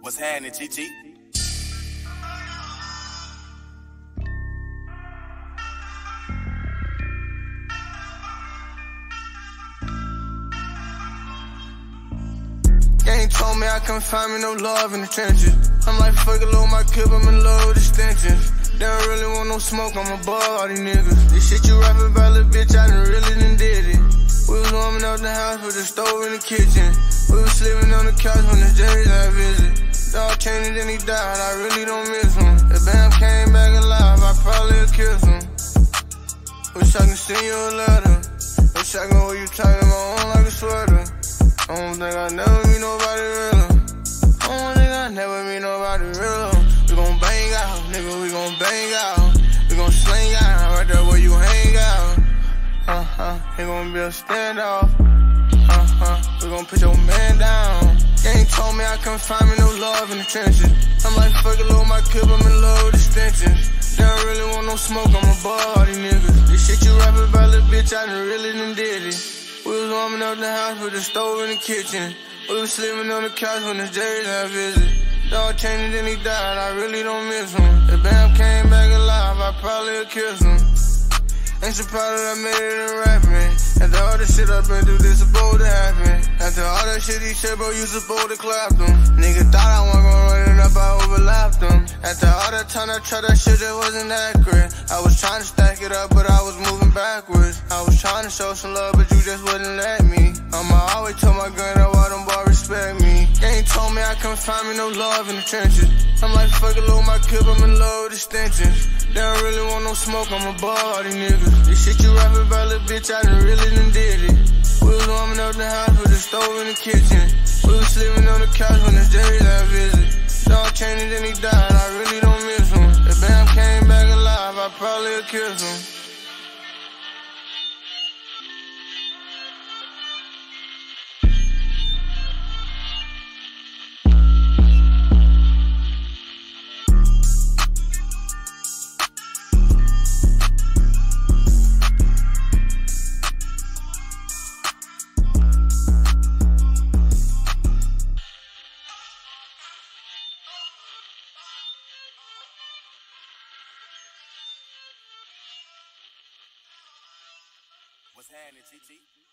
What's happening, GT? Gang told me I couldn't find me no love in the trenches. I'm like, fuck it, load my clip, I'm in love with extensions. They don't really want no smoke, I'm above all these niggas. This shit you rapping about, little bitch, I done really done did it. We was warming up the house with the stove in the kitchen. We was sleeping on the couch when the Jerry's I visit. Dog changed and then he died, I really don't miss him. If Bam came back alive, I probably would kiss him. Wish I could send you a letter. Wish I could hold you tight in my own like a sweater. I don't think I'll never meet nobody real. I don't think I'll never meet nobody real. We gon' bang out, nigga, we gon' bang out. We gon' sling out, right there where you hang out. It gon' be a standoff. We gon' put your man down. Gang told me I couldn't find me no love in the trenches. I'm like, fuck it, load my clip, I'm in love with extensions. They don't really want no smoke, I'm above all these niggas. This shit you rapping about, little bitch, I done really done did it. We was warming up the house with the stove in the kitchen. We was sleeping on the couch when the Jerry's I visit. Dog changed and then he died, I really don't miss him. If Bam came back alive, I probably would kiss him. Ain't so proud that I made it in rapping. After all the shit I've been through, this supposed to happen. After all that shit he said, bro, you supposed to clap them. Nigga thought I wasn't gonna run it up, I overlapped them. After all that time I tried, that shit just wasn't accurate. I was trying to stack it up, but I was moving backwards. I was trying to show some love, but you just wouldn't let me. I'ma always tell my gun that why them boys respect me. Gang told me I couldn't find me no love in the trenches. I'm like, fuck it, load my clip, I'm in love with extensions. They don't really want no smoke, I'm above all these niggas. This shit you rapping about, little bitch, I done really done did it. We was warming up the house with the stove in the kitchen. We was sleeping on the couch when the Jerry's I visit. Dog changed and then he died, I really don't miss him. If Bam came back alive, I probably would kiss him. What's happening, GT?